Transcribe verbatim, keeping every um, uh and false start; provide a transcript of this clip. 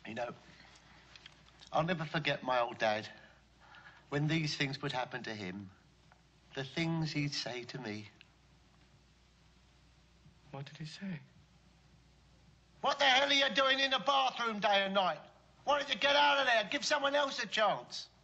You know, I'll never forget my old dad. When these things would happen to him, the things he'd say to me. What did he say? What the hell are you doing in the bathroom day and night? Why don't you get out of there? Give someone else a chance.